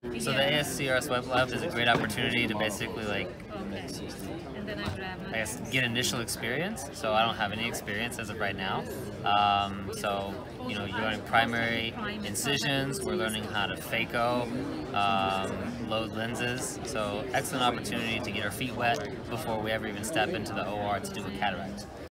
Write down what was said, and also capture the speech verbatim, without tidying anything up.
So the A S C R S Web Lab is a great opportunity to basically like, I guess, get initial experience. So I don't have any experience as of right now. Um, so you know, you're learning primary incisions. We're learning how to phaco, um, load lenses. So excellent opportunity to get our feet wet before we ever even step into the O R to do a cataract.